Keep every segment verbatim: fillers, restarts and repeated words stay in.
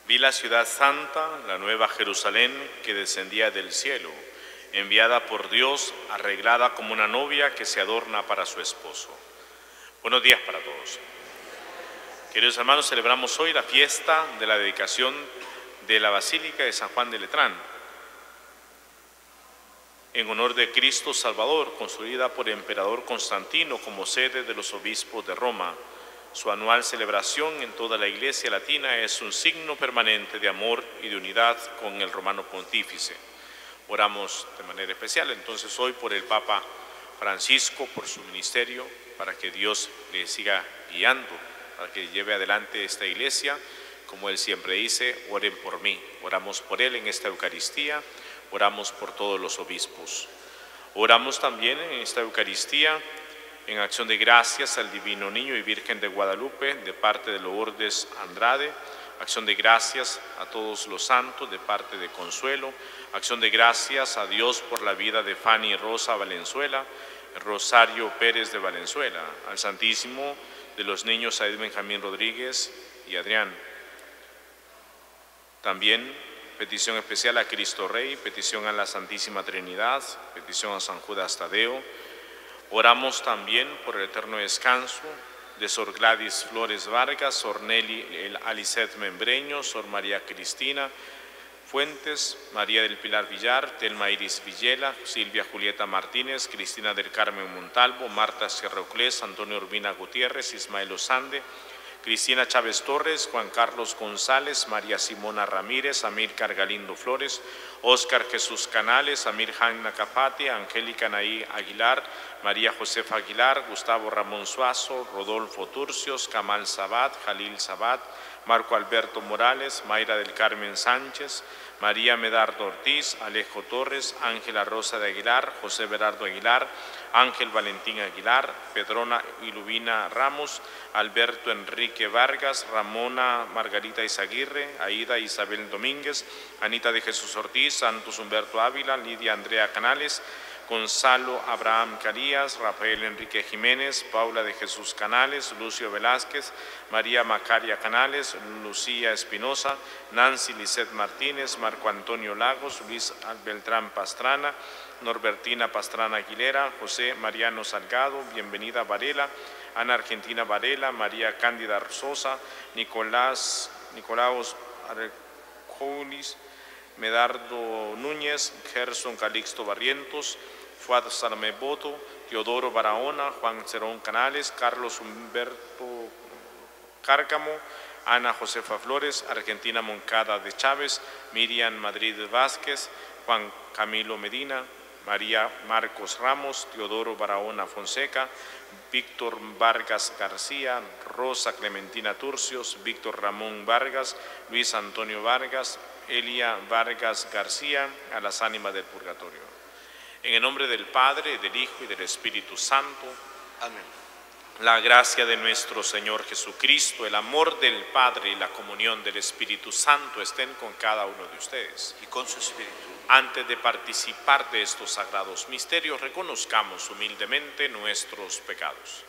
Vi la ciudad santa, la nueva Jerusalén, que descendía del cielo, enviada por Dios, arreglada como una novia que se adorna para su esposo. Buenos días para todos. Queridos hermanos, celebramos hoy la fiesta de la dedicación de la Basílica de San Juan de Letrán, en honor de Cristo Salvador, construida por el emperador Constantino como sede de los obispos de Roma. Su anual celebración en toda la Iglesia latina es un signo permanente de amor y de unidad con el romano pontífice. Oramos de manera especial entonces hoy por el Papa Francisco, por su ministerio, para que Dios le siga guiando, para que lleve adelante esta Iglesia. Como él siempre dice, oren por mí. Oramos por él en esta Eucaristía, oramos por todos los obispos. Oramos también en esta Eucaristía en acción de gracias al Divino Niño y Virgen de Guadalupe, de parte de Lourdes Andrade, acción de gracias a todos los santos, de parte de Consuelo, acción de gracias a Dios por la vida de Fanny Rosa Valenzuela, Rosario Pérez de Valenzuela, al Santísimo de los niños Said Benjamín Rodríguez y Adrián. También petición especial a Cristo Rey, petición a la Santísima Trinidad, petición a San Judas Tadeo. Oramos también por el eterno descanso de Sor Gladys Flores Vargas, Sor Nelly Alicet Membreño, Sor María Cristina Fuentes, María del Pilar Villar, Telma Iris Villela, Silvia Julieta Martínez, Cristina del Carmen Montalvo, Marta Sierroclés, Antonio Urbina Gutiérrez, Ismael Osande, Cristina Chávez Torres, Juan Carlos González, María Simona Ramírez, Amílcar Galindo Flores, Óscar Jesús Canales, Amir Hanna Capati, Angélica Naí Aguilar, María Josefa Aguilar, Gustavo Ramón Suazo, Rodolfo Turcios, Kamal Sabat, Jalil Sabat, Marco Alberto Morales, Mayra del Carmen Sánchez, María Medardo Ortiz, Alejo Torres, Ángela Rosa de Aguilar, José Berardo Aguilar, Ángel Valentín Aguilar, Pedrona Ilubina Ramos, Alberto Enrique Vargas, Ramona Margarita Izaguirre, Aida Isabel Domínguez, Anita de Jesús Ortiz, Santos Humberto Ávila, Lidia Andrea Canales, Gonzalo Abraham Carías, Rafael Enrique Jiménez, Paula de Jesús Canales, Lucio Velázquez, María Macaria Canales, Lucía Espinosa, Nancy Lisset Martínez, Marco Antonio Lagos, Luis Beltrán Pastrana, Norbertina Pastrana Aguilera, José Mariano Salgado, Bienvenida Varela, Ana Argentina Varela, María Cándida Sosa, Nicolás, Nicolaos Arjoulis, Medardo Núñez, Gerson Calixto Barrientos, Fuad Sarmeboto, Teodoro Barahona, Juan Cerón Canales, Carlos Humberto Cárcamo, Ana Josefa Flores, Argentina Moncada de Chávez, Miriam Madrid Vázquez, Juan Camilo Medina, María Marcos Ramos, Teodoro Barahona Fonseca, Víctor Vargas García, Rosa Clementina Turcios, Víctor Ramón Vargas, Luis Antonio Vargas, Elia Vargas García, a las ánimas del purgatorio. En el nombre del Padre, del Hijo y del Espíritu Santo. Amén. La gracia de nuestro Señor Jesucristo, el amor del Padre y la comunión del Espíritu Santo estén con cada uno de ustedes. Y con su espíritu. Antes de participar de estos sagrados misterios, reconozcamos humildemente nuestros pecados.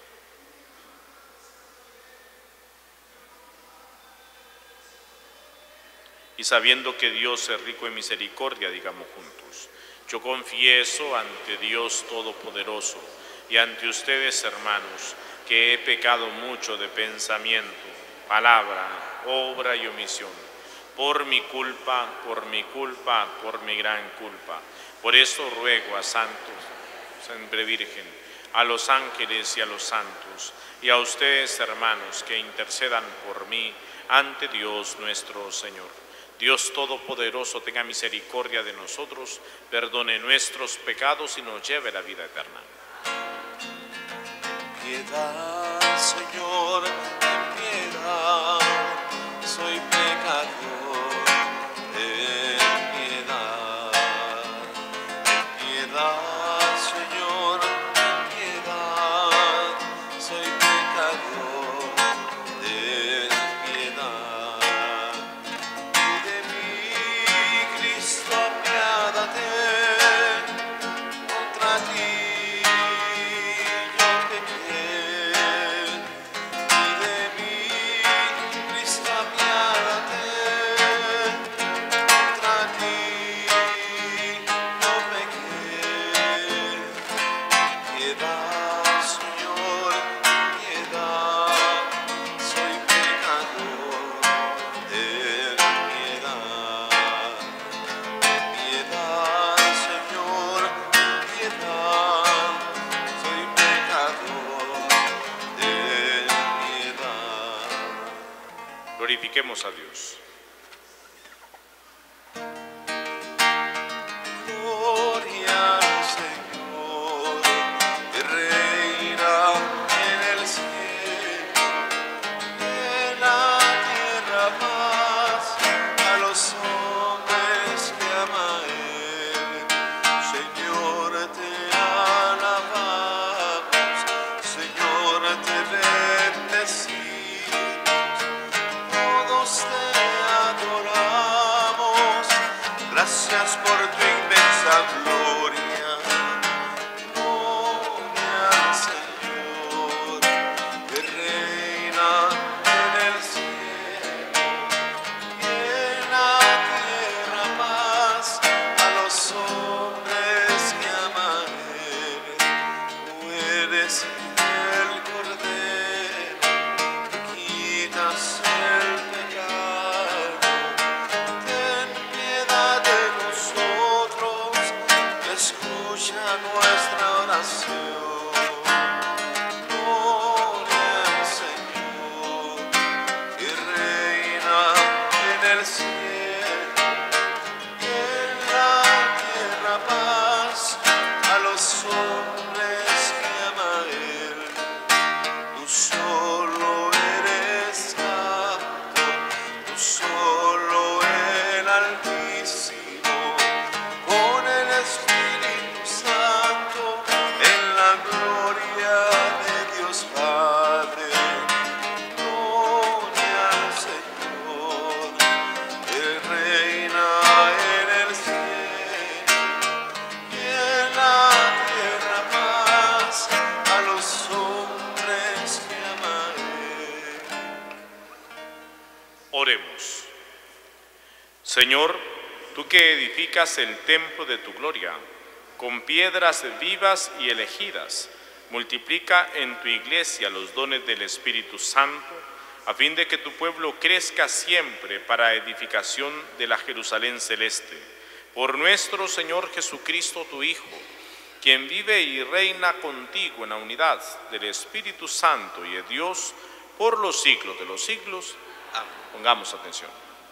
Y sabiendo que Dios es rico en misericordia, digamos juntos: yo confieso ante Dios Todopoderoso y ante ustedes, hermanos, que he pecado mucho de pensamiento, palabra, obra y omisión, por mi culpa, por mi culpa, por mi gran culpa. Por eso ruego a santos, siempre Virgen, a los ángeles y a los santos, y a ustedes, hermanos, que intercedan por mí ante Dios nuestro Señor. Dios Todopoderoso tenga misericordia de nosotros, perdone nuestros pecados y nos lleve a la vida eterna. Piedad, Señor, ten piedad, soy pecador, ten piedad, ten piedad, Señor, ten piedad, soy pecador, ten piedad. Y de mí, Cristo, apiádate, contra ti yo pequé. Y de Glorifiquemos a Dios. Gloria al Señor, que reina en el cielo, en la tierra paz a los hombres que ama Él. Señor, te alabamos, Señor, te bendecimos, todos te adoramos. Gracias por tu inmensa gloria, gloria al Señor, que reina en el cielo y en la tierra paz a los hombres que ama Él. Tú eres el Cordero que quitas el pecado. Ten piedad de nosotros, escucha nuestra oración. Gloria al Señor, que reina en el cielo y en la tierra paz a los hombres que ama Él. Tú solo eres santo, tú solo el Altísimo, con el Espíritu Santo, en la gloria de Dios Padre. Gloria al Señor, que reina en el cielo y en la tierra paz a los hombres que ama Él. Oremos. Señor, tú que edificas el templo de tu gloria con piedras vivas y elegidas, multiplica en tu iglesia los dones del Espíritu Santo, a fin de que tu pueblo crezca siempre para edificación de la Jerusalén celeste. Por nuestro Señor Jesucristo, tu Hijo, quien vive y reina contigo en la unidad del Espíritu Santo y de Dios por los siglos de los siglos. Amén. Pongamos atención.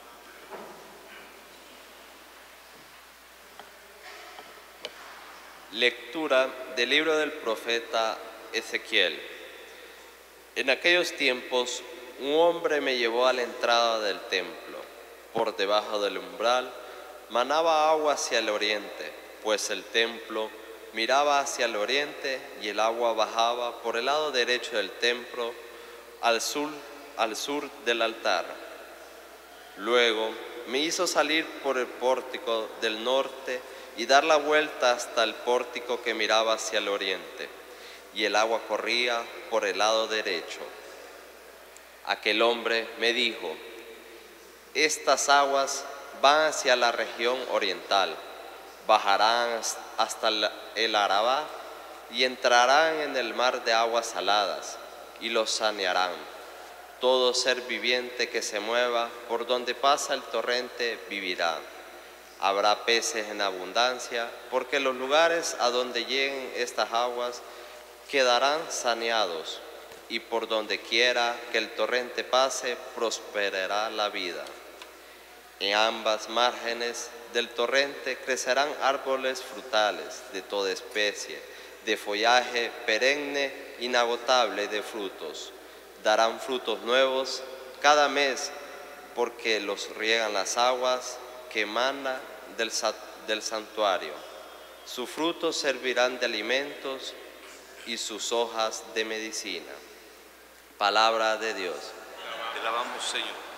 Lectura del libro del profeta Ezequiel. En aquellos tiempos, un hombre me llevó a la entrada del templo. Por debajo del umbral manaba agua hacia el oriente, pues el templo miraba hacia el oriente y el agua bajaba por el lado derecho del templo al sur, al sur del altar. Luego me hizo salir por el pórtico del norte y dar la vuelta hasta el pórtico que miraba hacia el oriente, y el agua corría por el lado derecho. Aquel hombre me dijo: estas aguas van hacia la región oriental, bajarán hasta el Arabá y entrarán en el mar de aguas saladas y los sanearán. Todo ser viviente que se mueva por donde pasa el torrente vivirá. Habrá peces en abundancia, porque los lugares a donde lleguen estas aguas quedarán saneados, y por donde quiera que el torrente pase, prosperará la vida. En ambas márgenes del torrente crecerán árboles frutales de toda especie, de follaje perenne, inagotable de frutos. Darán frutos nuevos cada mes, porque los riegan las aguas que emana del, del santuario. Sus frutos servirán de alimentos y sus hojas de medicina. Palabra de Dios. Te alabamos, Señor.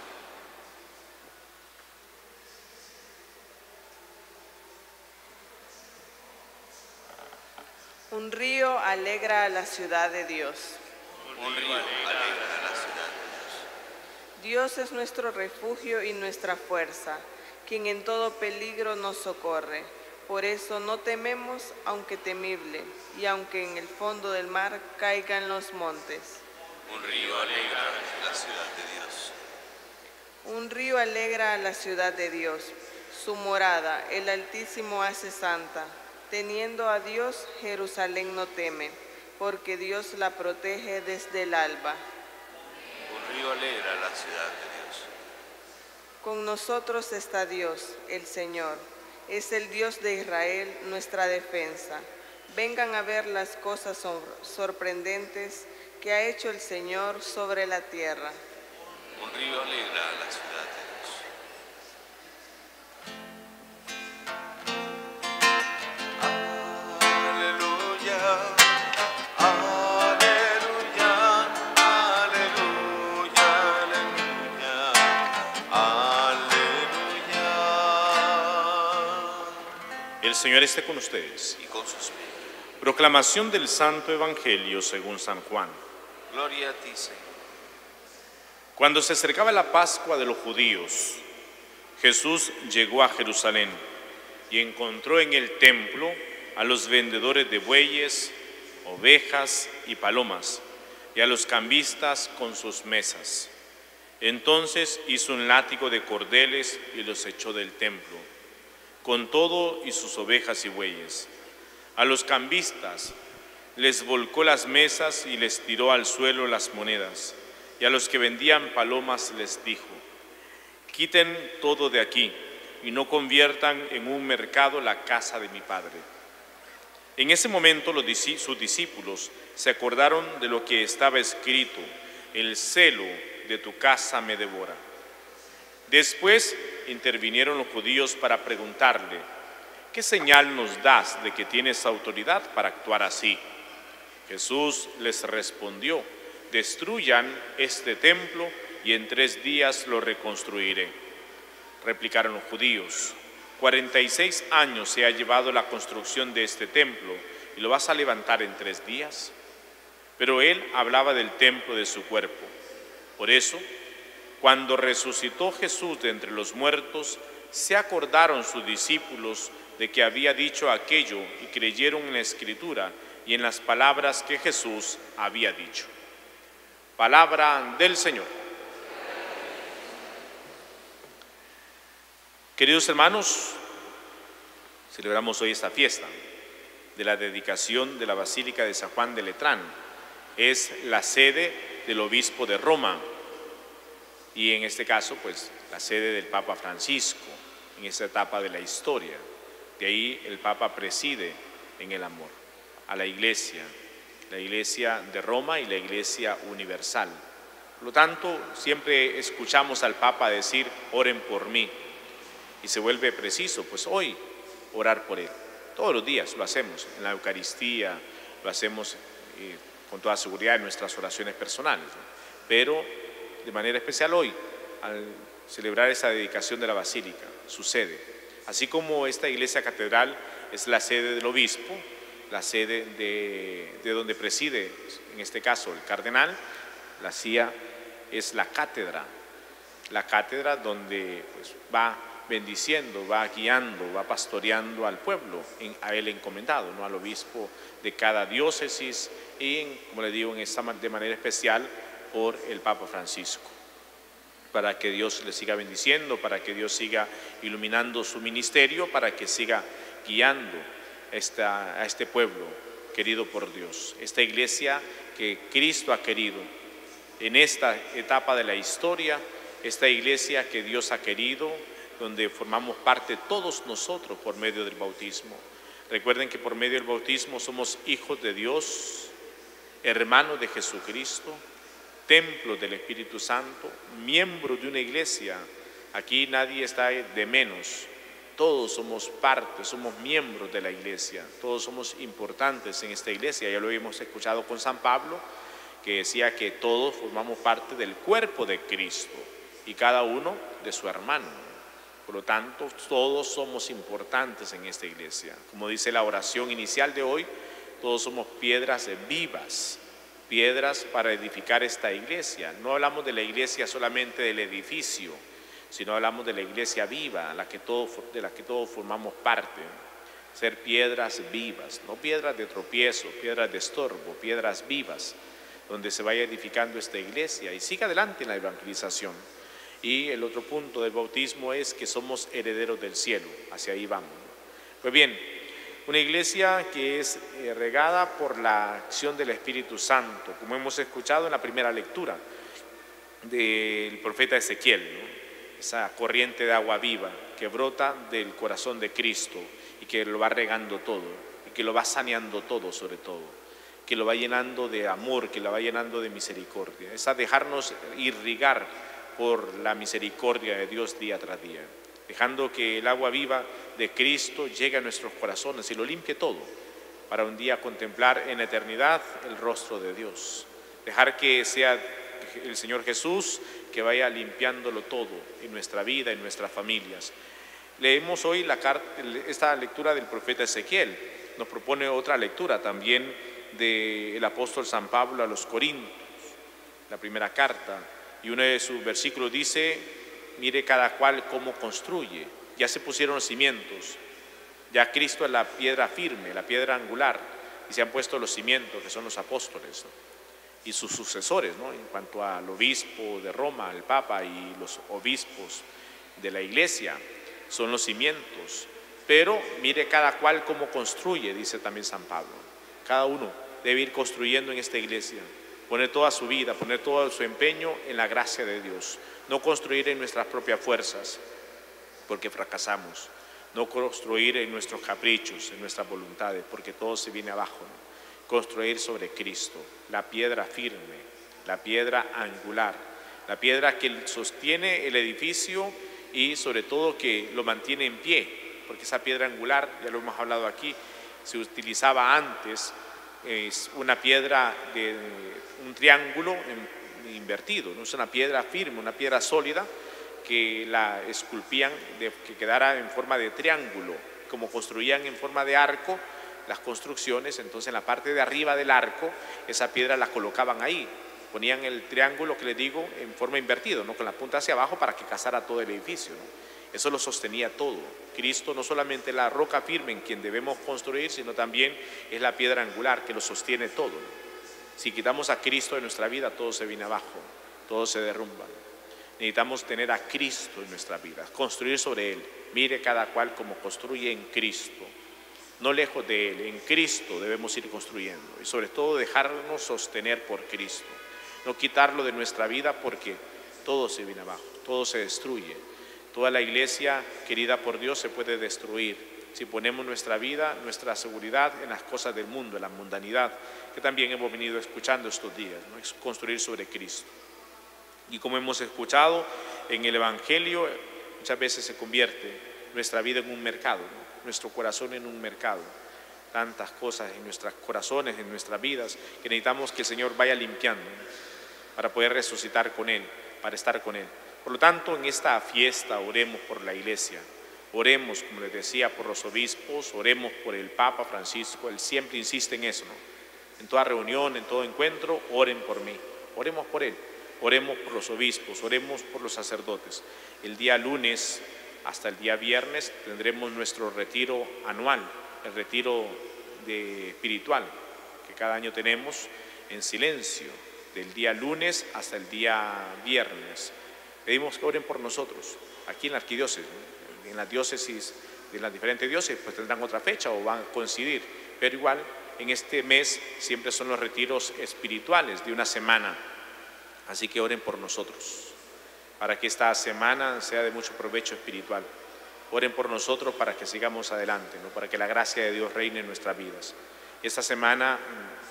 Un río alegra a la ciudad de Dios. Un río alegra a la ciudad de Dios. Dios es nuestro refugio y nuestra fuerza, quien en todo peligro nos socorre. Por eso no tememos, aunque temible, y aunque en el fondo del mar caigan los montes. Un río alegra a la ciudad de Dios. Un río alegra a la ciudad de Dios. Su morada, el Altísimo hace santa. Teniendo a Dios, Jerusalén no teme, porque Dios la protege desde el alba. Un río alegra a la la ciudad de Dios. Con nosotros está Dios, el Señor. Es el Dios de Israel, nuestra defensa. Vengan a ver las cosas sor- sorprendentes que ha hecho el Señor sobre la tierra. Un río alegra a la ciudad de Dios. Aleluya, aleluya, aleluya, aleluya, aleluya. El Señor esté con ustedes. Y con sus espíritus. Proclamación del Santo Evangelio según San Juan. Gloria a ti, Señor. Cuando se acercaba la Pascua de los judíos, Jesús llegó a Jerusalén y encontró en el templo a los vendedores de bueyes, ovejas y palomas, y a los cambistas con sus mesas. Entonces hizo un látigo de cordeles y los echó del templo, con todo y sus ovejas y bueyes. A los cambistas les volcó las mesas y les tiró al suelo las monedas. Y a los que vendían palomas les dijo: quiten todo de aquí y no conviertan en un mercado la casa de mi Padre. En ese momento los, sus discípulos se acordaron de lo que estaba escrito: el celo de tu casa me devora. Después intervinieron los judíos para preguntarle: ¿qué señal nos das de que tienes autoridad para actuar así? Jesús les respondió: destruyan este templo y en tres días lo reconstruiré. Replicaron los judíos: cuarenta y seis años se ha llevado la construcción de este templo y lo vas a levantar en tres días. Pero él hablaba del templo de su cuerpo. Por eso, cuando resucitó Jesús de entre los muertos, se acordaron sus discípulos de que había dicho aquello y creyeron en la Escritura y en las palabras que Jesús había dicho. Palabra del Señor. Queridos hermanos, celebramos hoy esta fiesta de la dedicación de la Basílica de San Juan de Letrán. Es la sede del obispo de Roma y en este caso, pues, la sede del Papa Francisco en esta etapa de la historia. De ahí el Papa preside en el amor a la Iglesia, la Iglesia de Roma y la Iglesia universal. Por lo tanto, siempre escuchamos al Papa decir: oren por mí. Y se vuelve preciso, pues hoy, orar por él. Todos los días lo hacemos, en la Eucaristía, lo hacemos eh, con toda seguridad en nuestras oraciones personales, ¿no? Pero de manera especial hoy, al celebrar esa dedicación de la Basílica, su sede. Así como esta iglesia catedral es la sede del obispo, la sede de, de donde preside, en este caso, el cardenal, la C I A es la cátedra, la cátedra donde pues, va bendiciendo, va guiando, va pastoreando al pueblo, en, a él encomendado, ¿no? Al obispo de cada diócesis y, en, como le digo, en esta, de manera especial por el Papa Francisco, para que Dios le siga bendiciendo, para que Dios siga iluminando su ministerio, para que siga guiando esta, a este pueblo querido por Dios, esta iglesia que Cristo ha querido en esta etapa de la historia, esta iglesia que Dios ha querido, donde formamos parte todos nosotros por medio del bautismo. Recuerden que por medio del bautismo somos hijos de Dios, hermanos de Jesucristo, templos del Espíritu Santo, miembros de una iglesia. Aquí nadie está de menos, todos somos parte, somos miembros de la iglesia, todos somos importantes en esta iglesia. Ya lo hemos escuchado con San Pablo, que decía que todos formamos parte del cuerpo de Cristo y cada uno de su hermano. Por lo tanto, todos somos importantes en esta iglesia. Como dice la oración inicial de hoy, todos somos piedras vivas, piedras para edificar esta iglesia. No hablamos de la iglesia solamente del edificio, sino hablamos de la iglesia viva, la que todos, de la que todos formamos parte. Ser piedras vivas, no piedras de tropiezo, piedras de estorbo, piedras vivas, donde se vaya edificando esta iglesia y siga adelante en la evangelización. Y el otro punto del bautismo es que somos herederos del cielo, hacia ahí vamos. Pues bien, una iglesia que es eh, regada por la acción del Espíritu Santo, como hemos escuchado en la primera lectura. del profeta Ezequiel, ¿no? Esa corriente de agua viva que brota del corazón de Cristo y que lo va regando todo, y que lo va saneando todo sobre todo, que lo va llenando de amor, que lo va llenando de misericordia. Es a dejarnos irrigar por la misericordia de Dios día tras día, dejando que el agua viva de Cristo llegue a nuestros corazones y lo limpie todo, para un día contemplar en la eternidad el rostro de Dios. Dejar que sea el Señor Jesús que vaya limpiándolo todo en nuestra vida, en nuestras familias. Leemos hoy la carta, esta lectura del profeta Ezequiel. Nos propone otra lectura también del apóstol San Pablo a los Corintios, la primera carta, y uno de sus versículos dice: mire cada cual cómo construye. Ya se pusieron los cimientos, ya Cristo es la piedra firme, la piedra angular, y se han puesto los cimientos, que son los apóstoles, ¿no? Y sus sucesores, ¿no? En cuanto al obispo de Roma, el Papa, y los obispos de la Iglesia, son los cimientos. Pero mire cada cual cómo construye, dice también San Pablo. Cada uno debe ir construyendo en esta iglesia, poner toda su vida, poner todo su empeño en la gracia de Dios. No construir en nuestras propias fuerzas, porque fracasamos. No construir en nuestros caprichos, en nuestras voluntades, porque todo se viene abajo, ¿no? Construir sobre Cristo, la piedra firme, la piedra angular, la piedra que sostiene el edificio y sobre todo que lo mantiene en pie, porque esa piedra angular, ya lo hemos hablado aquí, se utilizaba antes, es una piedra de un triángulo invertido, no es una piedra firme, una piedra sólida que la esculpían de que quedara en forma de triángulo, como construían en forma de arco las construcciones. Entonces en la parte de arriba del arco esa piedra la colocaban ahí, ponían el triángulo que les digo en forma invertida, ¿no? Con la punta hacia abajo para que casara todo el edificio, ¿no? Eso lo sostenía todo. Cristo no solamente es la roca firme en quien debemos construir, sino también es la piedra angular que lo sostiene todo, ¿no? Si quitamos a Cristo de nuestra vida, todo se viene abajo, todo se derrumba. Necesitamos tener a Cristo en nuestra vida, construir sobre Él. Mire cada cual como construye en Cristo, no lejos de Él. En Cristo debemos ir construyendo y sobre todo dejarnos sostener por Cristo, no quitarlo de nuestra vida, porque todo se viene abajo, todo se destruye. Toda la iglesia querida por Dios se puede destruir si ponemos nuestra vida, nuestra seguridad en las cosas del mundo, en la mundanidad, que también hemos venido escuchando estos días, ¿no? Es construir sobre Cristo. Y como hemos escuchado en el Evangelio, muchas veces se convierte nuestra vida en un mercado, ¿no? Nuestro corazón en un mercado. Tantas cosas en nuestros corazones, en nuestras vidas, que necesitamos que el Señor vaya limpiando, ¿no? Para poder resucitar con Él, para estar con Él. Por lo tanto, en esta fiesta oremos por la iglesia, oremos, como les decía, por los obispos, oremos por el Papa Francisco. Él siempre insiste en eso, ¿no? En toda reunión, en todo encuentro, oren por mí, oremos por Él. Oremos por los obispos, oremos por los sacerdotes. El día lunes hasta el día viernes tendremos nuestro retiro anual, el retiro de espiritual que cada año tenemos en silencio, del día lunes hasta el día viernes. Pedimos que oren por nosotros, aquí en la arquidiócesis, en las diócesis, de las diferentes diócesis, pues tendrán otra fecha o van a coincidir, pero igual en este mes siempre son los retiros espirituales de una semana. Así que oren por nosotros, para que esta semana sea de mucho provecho espiritual. Oren por nosotros para que sigamos adelante, ¿no? Para que la gracia de Dios reine en nuestras vidas. Esta semana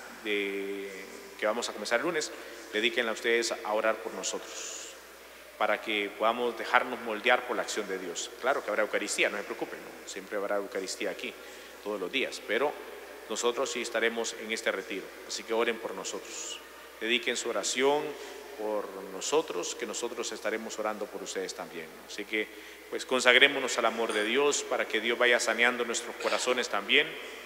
de, que vamos a comenzar el lunes, dedíquenla a ustedes a orar por nosotros, para que podamos dejarnos moldear por la acción de Dios. Claro que habrá Eucaristía, no se preocupen, ¿no? Siempre habrá Eucaristía aquí, todos los días, pero nosotros sí estaremos en este retiro, así que oren por nosotros. Dediquen su oración por nosotros, que nosotros estaremos orando por ustedes también. Así que pues consagrémonos al amor de Dios para que Dios vaya saneando nuestros corazones también.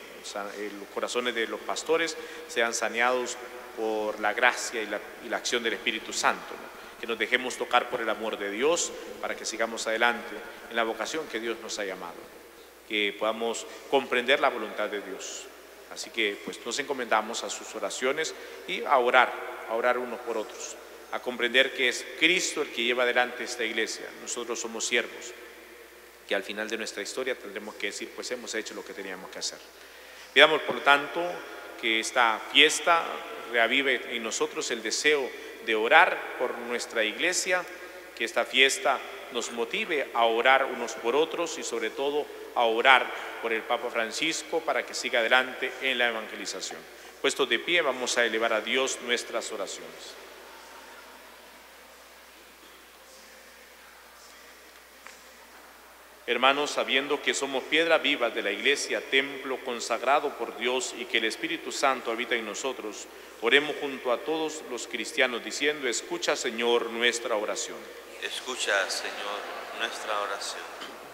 Los corazones de los pastores sean saneados por la gracia y la, y la acción del Espíritu Santo, ¿no? Que nos dejemos tocar por el amor de Dios para que sigamos adelante en la vocación que Dios nos ha llamado, que podamos comprender la voluntad de Dios. Así que pues nos encomendamos a sus oraciones y a orar, a orar unos por otros, a comprender que es Cristo el que lleva adelante esta iglesia. Nosotros somos siervos, que al final de nuestra historia tendremos que decir, pues hemos hecho lo que teníamos que hacer. Pidamos, por lo tanto, que esta fiesta reavive en nosotros el deseo de orar por nuestra iglesia, que esta fiesta nos motive a orar unos por otros y sobre todo a orar por el Papa Francisco para que siga adelante en la evangelización. Puestos de pie, vamos a elevar a Dios nuestras oraciones. Hermanos, sabiendo que somos piedra viva de la Iglesia, templo consagrado por Dios y que el Espíritu Santo habita en nosotros, oremos junto a todos los cristianos diciendo: escucha, Señor, nuestra oración. Escucha, Señor, nuestra oración.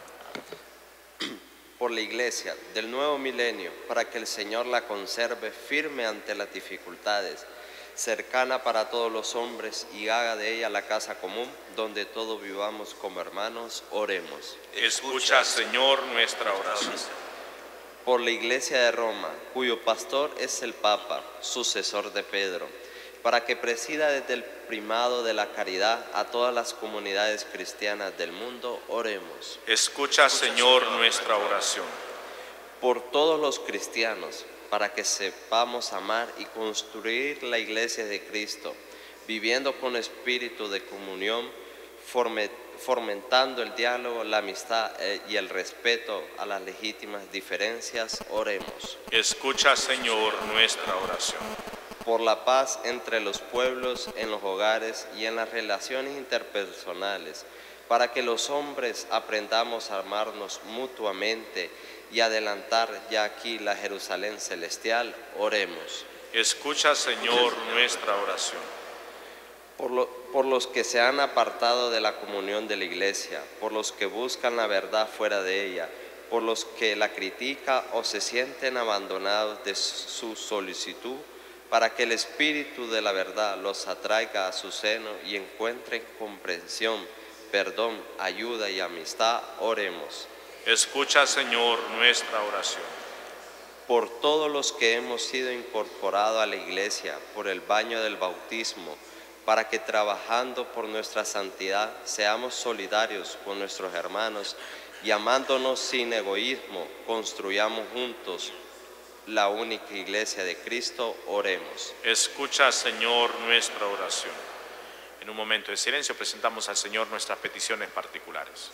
Por la Iglesia del nuevo milenio, para que el Señor la conserve firme ante las dificultades, cercana para todos los hombres, y haga de ella la casa común, donde todos vivamos como hermanos, oremos. Escucha, Señor, nuestra oración. Por la Iglesia de Roma, cuyo pastor es el Papa, sucesor de Pedro, para que presida desde el primado de la caridad a todas las comunidades cristianas del mundo, oremos. Escucha, Señor, nuestra oración. Por todos los cristianos, para que sepamos amar y construir la Iglesia de Cristo, viviendo con espíritu de comunión, fomentando el diálogo, la amistad y el respeto a las legítimas diferencias, oremos. Escucha, Señor, nuestra oración. Por la paz entre los pueblos, en los hogares y en las relaciones interpersonales, para que los hombres aprendamos a amarnos mutuamente y adelantar ya aquí la Jerusalén celestial, oremos. Escucha, Señor, nuestra oración. Por, lo, por los que se han apartado de la comunión de la Iglesia, por los que buscan la verdad fuera de ella, por los que la critican o se sienten abandonados de su solicitud, para que el Espíritu de la verdad los atraiga a su seno y encuentren comprensión, perdón, ayuda y amistad, oremos. Escucha, Señor, nuestra oración. Por todos los que hemos sido incorporados a la Iglesia por el baño del bautismo, para que trabajando por nuestra santidad seamos solidarios con nuestros hermanos y amándonos sin egoísmo, construyamos juntos la única Iglesia de Cristo, oremos. Escucha, Señor, nuestra oración. En un momento de silencio presentamos al Señor nuestras peticiones particulares.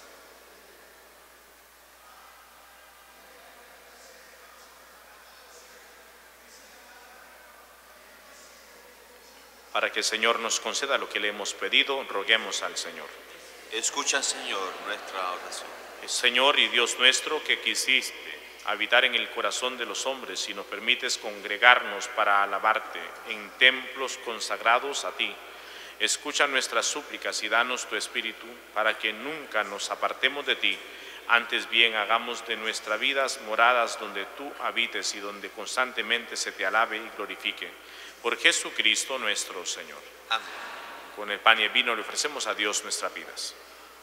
Para que el Señor nos conceda lo que le hemos pedido, roguemos al Señor. Escucha, Señor, nuestra oración. Señor y Dios nuestro, que quisiste habitar en el corazón de los hombres y nos permites congregarnos para alabarte en templos consagrados a ti, escucha nuestras súplicas y danos tu Espíritu para que nunca nos apartemos de ti, antes bien hagamos de nuestras vidas moradas donde tú habites y donde constantemente se te alabe y glorifique. Por Jesucristo nuestro Señor. Amén. Con el pan y el vino le ofrecemos a Dios nuestras vidas.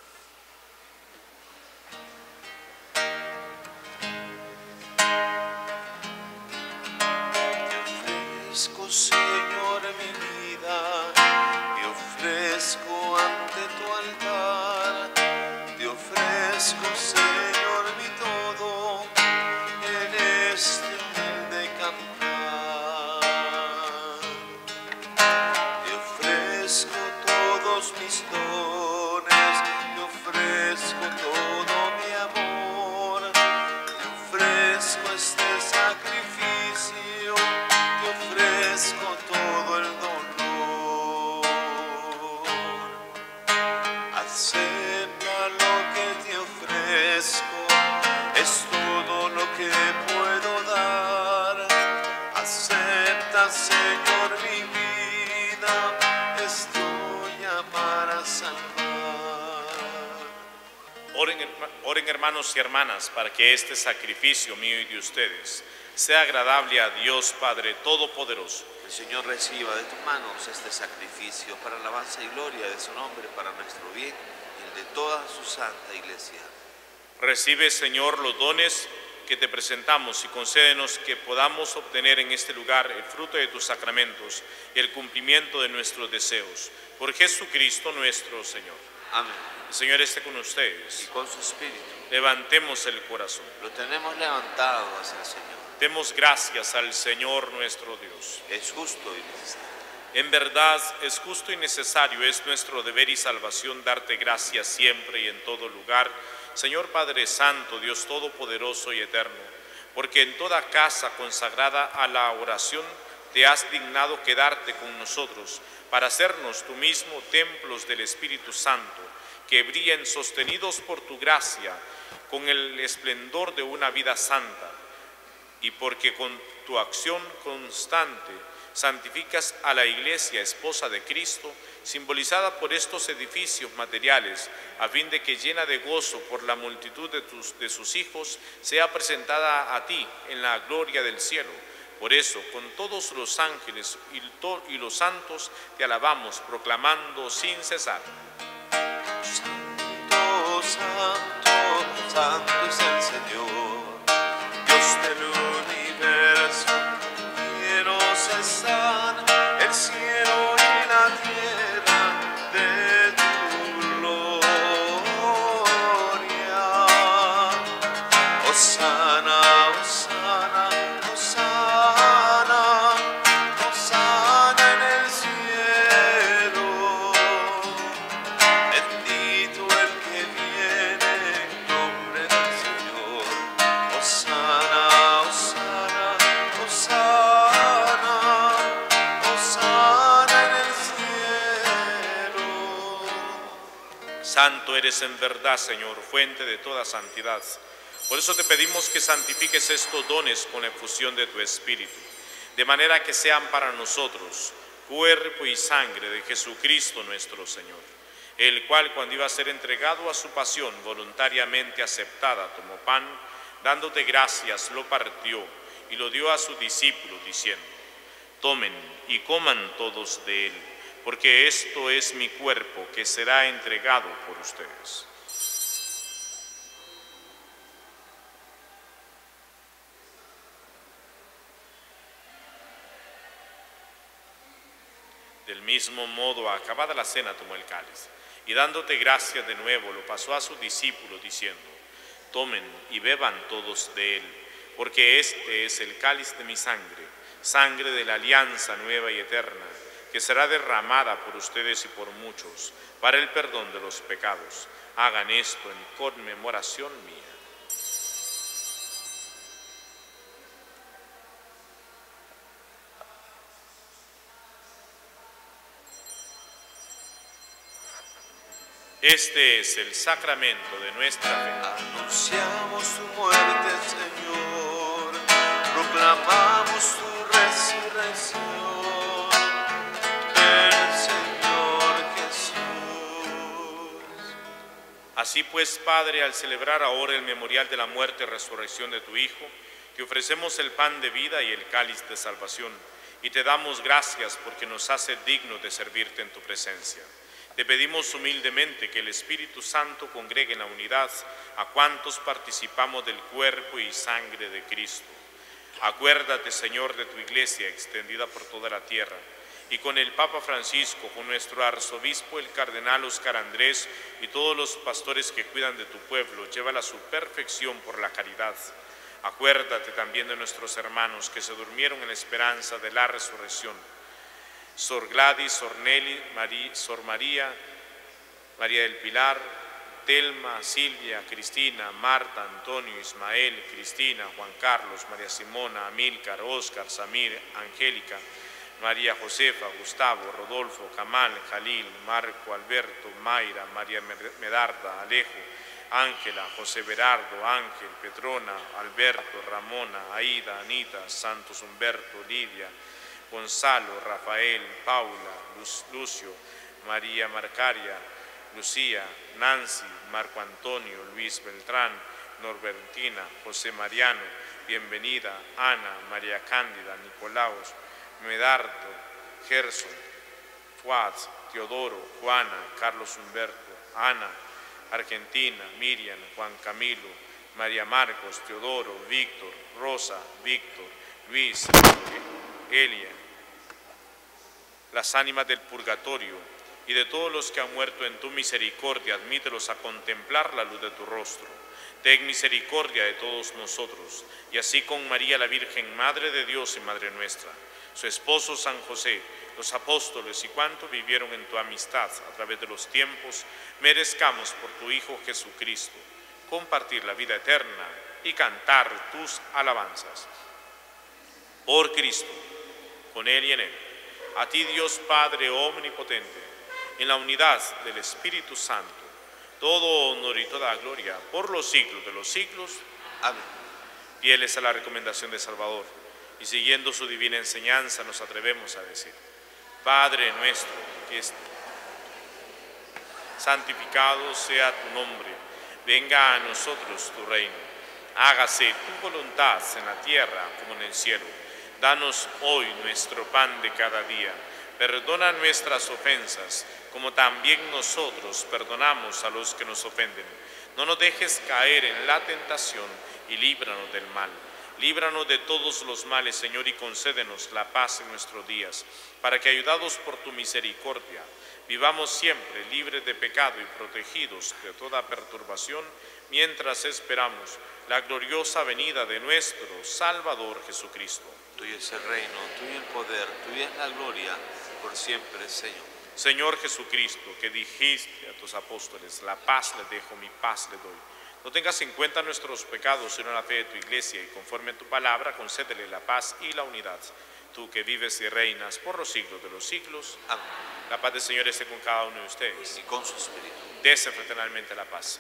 Señor, mi vida, te ofrezco ante tu altar, te ofrezco, Señor, mi todo, en este humilde cantar. Te ofrezco todos mis dones, te ofrezco todo mi amor, te ofrezco este sacrificio, te ofrezco todo el dolor. Acepta lo que te ofrezco, es todo lo que puedo dar. Acepta, Señor, mi vida, es tuya para salvar. Oren, oren, hermanos y hermanas, para que este sacrificio mío y de ustedes sea agradable a Dios Padre Todopoderoso. El Señor reciba de tus manos este sacrificio para alabanza y gloria de su nombre, para nuestro bien y el de toda su santa Iglesia. Recibe, Señor, los dones que te presentamos y concédenos que podamos obtener en este lugar el fruto de tus sacramentos y el cumplimiento de nuestros deseos. Por Jesucristo nuestro Señor. Amén. El Señor esté con ustedes. Y con su espíritu. Levantemos el corazón. Lo tenemos levantado hacia el Señor. Demos gracias al Señor nuestro Dios. Es justo y necesario. En verdad es justo y necesario, es nuestro deber y salvación darte gracias siempre y en todo lugar, Señor Padre Santo, Dios Todopoderoso y Eterno, porque en toda casa consagrada a la oración te has dignado quedarte con nosotros para hacernos tú mismo templos del Espíritu Santo, que brillen sostenidos por tu gracia con el esplendor de una vida santa, y porque con tu acción constante santificas a la Iglesia, esposa de Cristo, simbolizada por estos edificios materiales, a fin de que, llena de gozo por la multitud de, tus, de sus hijos, sea presentada a ti en la gloria del cielo. Por eso, con todos los ángeles y, to, y los santos, te alabamos, proclamando sin cesar. Santo, santo, santo es el Señor, Dios del universo. Están el cielo y la tierra de tu gloria. Hosana, hosana, hosana, hosana en el cielo. Bendito el que viene en nombre del Señor. Hosana, hosana, hosana. Santo eres en verdad, Señor, fuente de toda santidad. Por eso te pedimos que santifiques estos dones con la efusión de tu Espíritu, de manera que sean para nosotros cuerpo y sangre de Jesucristo nuestro Señor, el cual, cuando iba a ser entregado a su pasión voluntariamente aceptada, tomó pan, dándote gracias, lo partió y lo dio a sus discípulos, diciendo: tomen y coman todos de él, porque esto es mi cuerpo que será entregado por ustedes. Del mismo modo, acabada la cena, tomó el cáliz, y dándote gracias de nuevo, lo pasó a sus discípulos, diciendo: tomen y beban todos de él, porque este es el cáliz de mi sangre, sangre de la alianza nueva y eterna, que será derramada por ustedes y por muchos para el perdón de los pecados. Hagan esto en conmemoración mía. Este es el sacramento de nuestra fe. Anunciamos tu muerte, Señor, proclamamos tu resurrección. Así pues, Padre, al celebrar ahora el memorial de la muerte y resurrección de tu Hijo, te ofrecemos el pan de vida y el cáliz de salvación, y te damos gracias porque nos hace dignos de servirte en tu presencia. Te pedimos humildemente que el Espíritu Santo congregue en la unidad a cuantos participamos del cuerpo y sangre de Cristo. Acuérdate, Señor, de tu Iglesia extendida por toda la tierra, y con el Papa Francisco, con nuestro arzobispo, el cardenal Óscar Andrés, y todos los pastores que cuidan de tu pueblo, llévala a su perfección por la caridad. Acuérdate también de nuestros hermanos que se durmieron en la esperanza de la resurrección. Sor Gladys, Sor Nelly, María, Sor María, María del Pilar, Telma, Silvia, Cristina, Marta, Antonio, Ismael, Cristina, Juan Carlos, María Simona, Amílcar, Óscar, Samir, Angélica, María Josefa, Gustavo, Rodolfo, Camal, Jalil, Marco, Alberto, Mayra, María Medarda, Alejo, Ángela, José Berardo, Ángel, Petrona, Alberto, Ramona, Aida, Anita, Santos Humberto, Lidia, Gonzalo, Rafael, Paula, Luz, Lucio, María Marcaria, Lucía, Nancy, Marco Antonio, Luis Beltrán, Norbertina, José Mariano, Bienvenida, Ana, María Cándida, Nicolaos, Medardo, Gerson, Fuad, Teodoro, Juana, Carlos Humberto, Ana, Argentina, Miriam, Juan Camilo, María Marcos, Teodoro, Víctor, Rosa, Víctor, Luis, Elia, las ánimas del purgatorio y de todos los que han muerto en tu misericordia, admítelos a contemplar la luz de tu rostro. Ten misericordia de todos nosotros, y así con María la Virgen, Madre de Dios y Madre nuestra, su esposo San José, los apóstoles y cuantos vivieron en tu amistad a través de los tiempos, merezcamos por tu Hijo Jesucristo compartir la vida eterna y cantar tus alabanzas. Por Cristo, con Él y en Él, a ti Dios Padre omnipotente, en la unidad del Espíritu Santo, todo honor y toda gloria por los siglos de los siglos. Amén. Fieles a la recomendación de Salvador y siguiendo su divina enseñanza, nos atrevemos a decir: Padre nuestro que estás, santificado sea tu nombre, venga a nosotros tu reino, hágase tu voluntad en la tierra como en el cielo. Danos hoy nuestro pan de cada día, perdona nuestras ofensas, como también nosotros perdonamos a los que nos ofenden. No nos dejes caer en la tentación y líbranos del mal. Líbranos de todos los males, Señor, y concédenos la paz en nuestros días, para que, ayudados por tu misericordia, vivamos siempre libres de pecado y protegidos de toda perturbación, mientras esperamos la gloriosa venida de nuestro Salvador Jesucristo. Tuyo es el reino, tuyo el poder, tuya es la gloria, por siempre, Señor. Señor Jesucristo, que dijiste a tus apóstoles: la paz les dejo, mi paz les doy. No tengas en cuenta nuestros pecados, sino la fe de tu iglesia, y conforme a tu palabra, concédele la paz y la unidad. Tú que vives y reinas por los siglos de los siglos. Amén. La paz del Señor esté con cada uno de ustedes. Y con su espíritu. Dese fraternalmente la paz.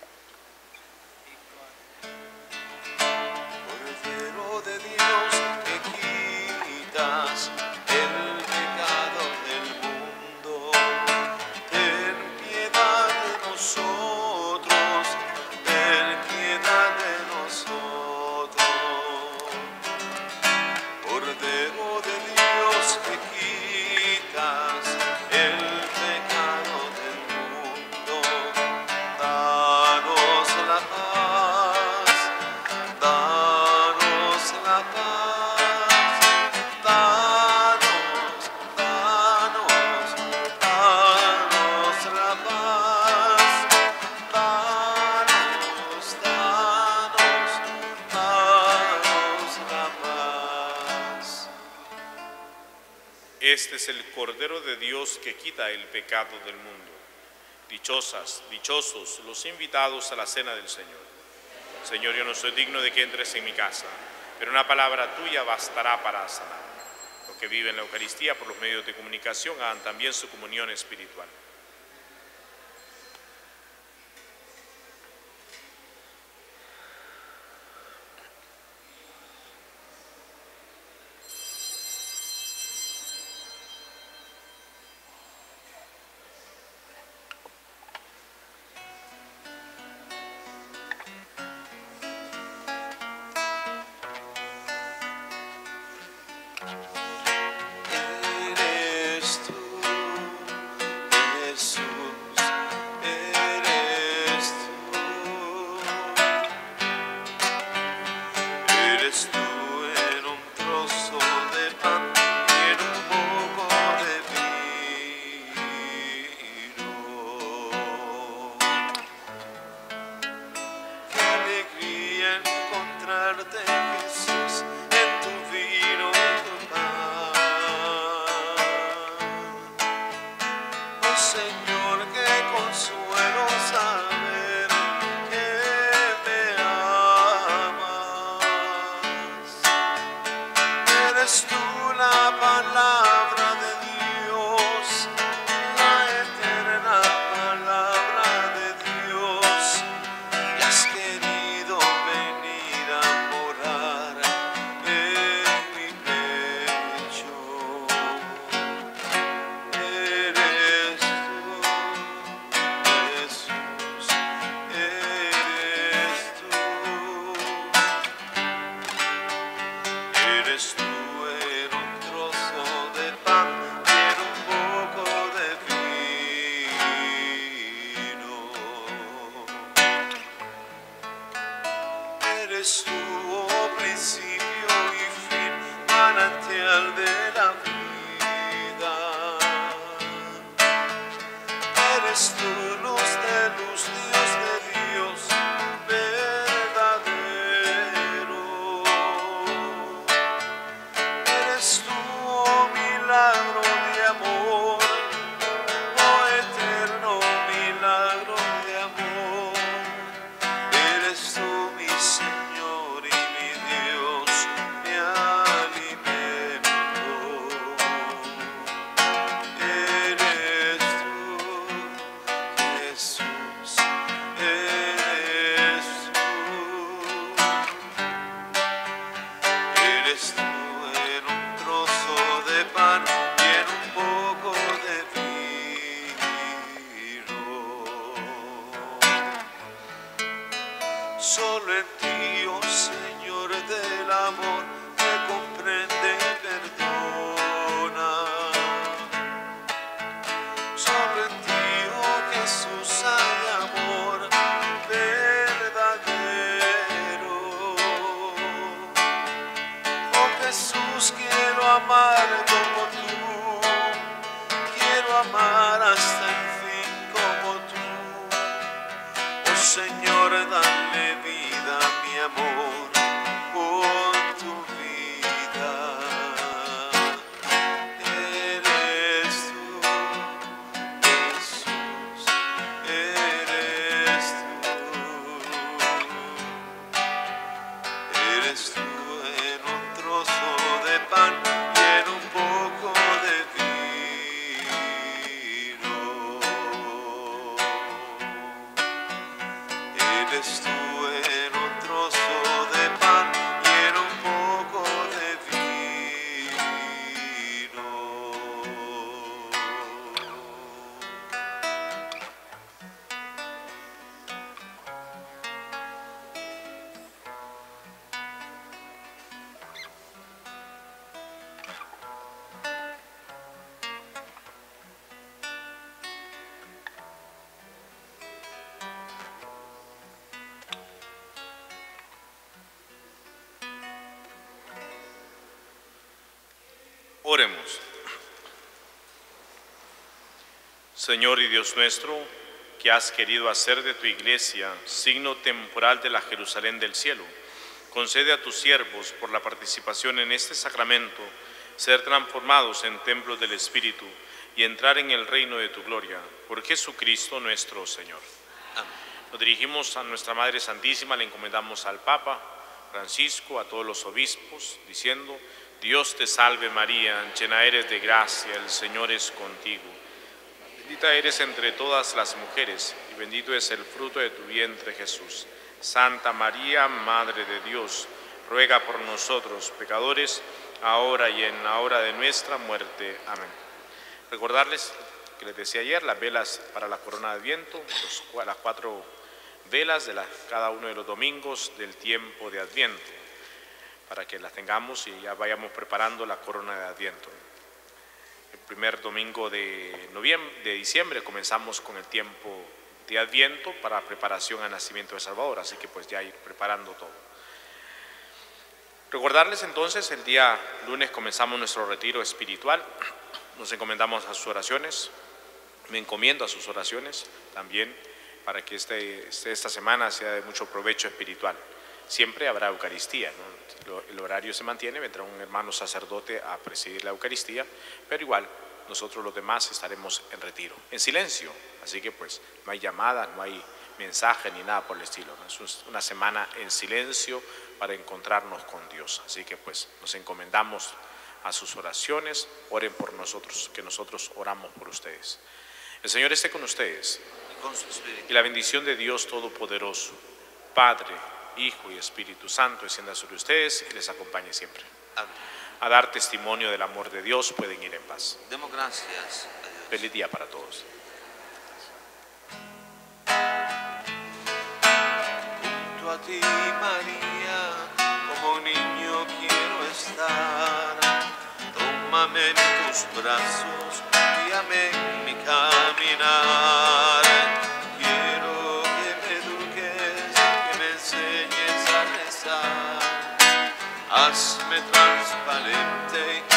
Cordero de Dios, que quitas el pecado del mundo, ten piedad de nosotros, ten piedad de nosotros. Cordero de Dios, que quitas el pecado del mundo, danos la paz, danos la paz, danos, danos, danos la paz, danos, danos, danos la paz. Este es el Cordero de Dios que quita el pecado del mundo. Dichosas, dichosos los invitados a la cena del Señor. Señor, yo no soy digno de que entres en mi casa, pero una palabra tuya bastará para sanar. Los que viven la Eucaristía por los medios de comunicación hagan también su comunión espiritual. Eres tú, Jesús, eres tú. Eres tú en un trozo de pan y en un poco de vino. Qué alegría encontrarte, Jesús, en tu vino y tu pan. Oh Señor, qué consuelo saber que me amas. Eres tú la palabra de Dios, la eterna palabra de Dios, y has querido venir a morar en mi pecho. Eres tú, Jesús, eres tú. Eres tú en un trozo de pan y en un poco de vino. Eres tú, oh principio y fin, manantial de la vida. Eres tú, luz de luz, Dios de Dios, verdadero. Eres tú, oh milagro de Solo en ti, oh Señor del amor, que comprende y perdona. Solo en ti, oh Jesús, hay amor verdadero. Oh Jesús, quiero amar como tú, quiero amar hasta el fin como tú. Oh Señor, dale vida a mi amor con tu vida. Eres tú, Jesús, eres tú. Eres tú en un trozo de pan y en un poco de vino. Eres tú en un trozo de pan y en un poco de vino. Oremos. Señor y Dios nuestro, que has querido hacer de tu iglesia signo temporal de la Jerusalén del cielo, concede a tus siervos, por la participación en este sacramento, ser transformados en templos del Espíritu y entrar en el reino de tu gloria, por Jesucristo nuestro Señor. Amén. Nos dirigimos a nuestra Madre Santísima, le encomendamos al Papa Francisco, a todos los obispos, diciendo: Dios te salve María, llena eres de gracia, el Señor es contigo. Bendita eres entre todas las mujeres, y bendito es el fruto de tu vientre Jesús. Santa María, Madre de Dios, ruega por nosotros pecadores, ahora y en la hora de nuestra muerte. Amén. Recordarles que les decía ayer, las velas para la corona de Adviento, los, las cuatro velas de la, cada uno de los domingos del tiempo de Adviento, para que las tengamos y ya vayamos preparando la corona de Adviento. El primer domingo de, noviembre, de diciembre comenzamos con el tiempo de Adviento para preparación al nacimiento de Salvador, así que pues ya ir preparando todo. Recordarles entonces, el día lunes comenzamos nuestro retiro espiritual, nos encomendamos a sus oraciones, me encomiendo a sus oraciones también para que este, esta semana sea de mucho provecho espiritual. Siempre habrá Eucaristía, ¿no? El horario se mantiene, vendrá un hermano sacerdote a presidir la Eucaristía, pero igual nosotros los demás estaremos en retiro, en silencio, así que pues no hay llamada, no hay mensaje ni nada por el estilo, ¿no? Es una semana en silencio para encontrarnos con Dios, así que pues nos encomendamos a sus oraciones, oren por nosotros, que nosotros oramos por ustedes. El Señor esté con ustedes Y con su espíritu. y la bendición de Dios Todopoderoso, Padre, Hijo y Espíritu Santo, descienda sobre ustedes y les acompañe siempre. Amén. A dar testimonio del amor de Dios, pueden ir en paz. Demos gracias a Dios. Feliz día para todos. Junto a ti, María, como un niño quiero estar. Tómame en tus brazos, guíame en mi caminar. Quiero que me eduques, que me enseñes a rezar. Hazme transparente